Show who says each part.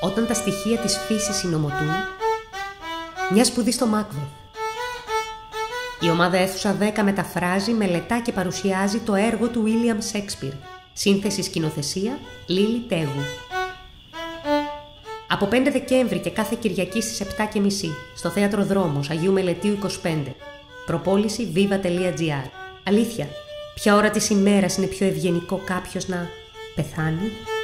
Speaker 1: όταν τα στοιχεία της φύσης συνομωτούν, μια σπουδή στο Μάκβεθ. Η ομάδα αίθουσα 10 μεταφράζει, μελετά και παρουσιάζει το έργο του Βίλιαμ Σέξπιρ. Σύνθεση σκηνοθεσία Λίλη Τέγου. Από 5 Δεκέμβρη και κάθε Κυριακή στις 7:30 στο Θέατρο Δρόμος Αγίου Μελετίου 25. Προπόληση viva.gr. Αλήθεια, ποια ώρα της ημέρας είναι πιο ευγενικό κάποιος να πεθάνει?